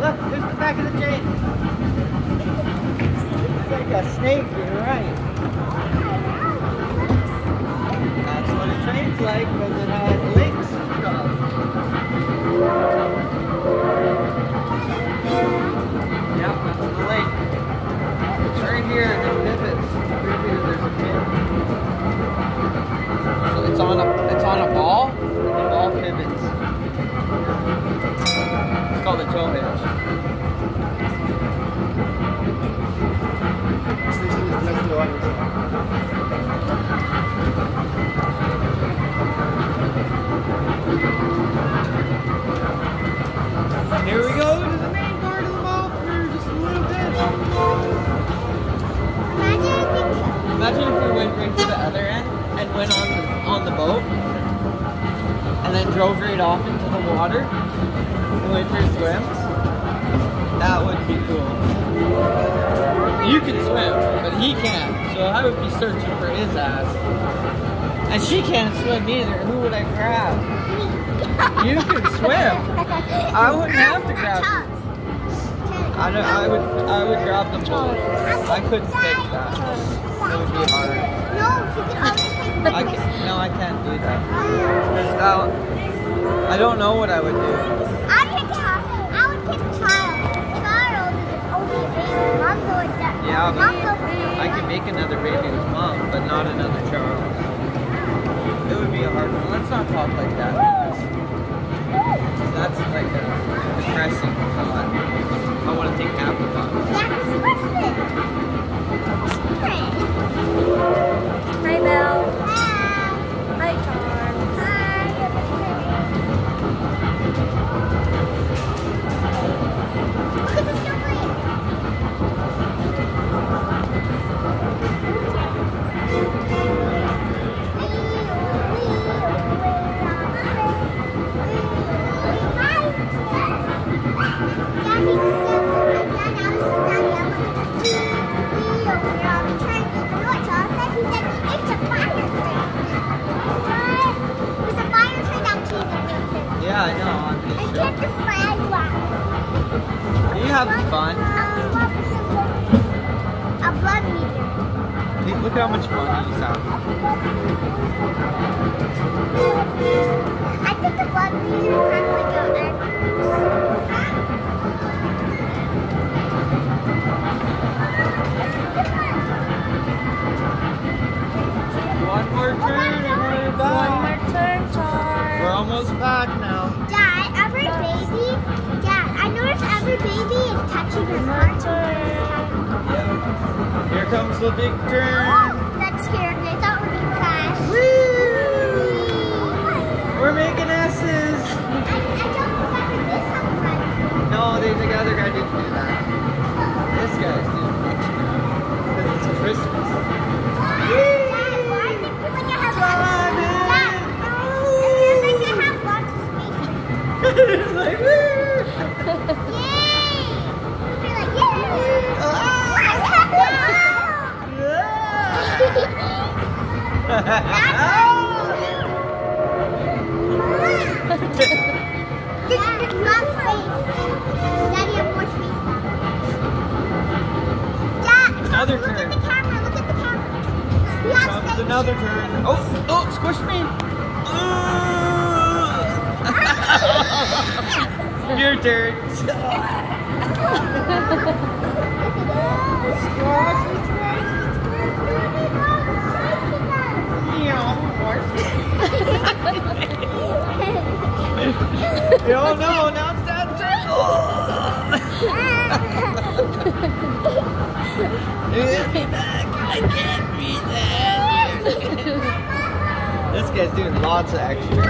look, there's the back of the chain. It's like a snake, you're right. That's what a train's like, because it has links and stuff. Yep, that's the lake. It's right here, and it pivots. Right here, there's a pin. So it's on a ball, and the ball pivots. It's called a tow hitch. Here we go to the main part of the ball for just a little bit. Imagine if we went right to the other end and went on the boat and then drove right off into the water and went for a swim. That would be cool. You can swim, but he can't, so I would be searching for his ass. And she can't swim either. Who would I grab? You can swim. I wouldn't have to grab you. I would grab them both. I couldn't pick that. It would be hard. No, I can't do that. I don't know what I would do. I would pick Charles. Charles is only a baby. Mom's always dead. Yeah, but I can make another baby with Mom, but not another Charles. It would be a hard one. Let's not talk like that. That's like a depressing thought. I want to take apricots. Hi, Belle. Hi, Charm. Look at the snowflake. Yeah, I know. I get the flag one. You having fun? A blood meter. Look how much fun he's having. I think the blood meter is kind of like One more turn and we're back. One more turn, Charm. We're almost back now. Dad, I noticed every baby is touching her heart. Yeah. Here comes the big turn. Oh, that scared me. I thought we were going to crash. Woo! We're making S's. I don't remember this sometimes. No, the other guy didn't do that. This guy's doing it because it's Christmas. Dad, why is it feel like I have lots of space? Dad, it feels like I have lots of space. It's like, woo! Yay! I feel like, yay! Daddy, have more space now. Dad, Another look turn. at the camera. Look at the camera. We Here have comes space. another turn. Oh, squish me. Your turn. Oh no, now it's Dad's turn. Get me back. I can't breathe that. This guy's doing lots of extra.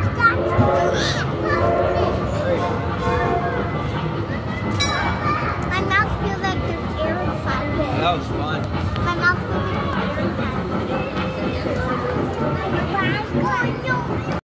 My mouth feels like there's air inside of it. That was fun. My mouth feels like there's air inside of it.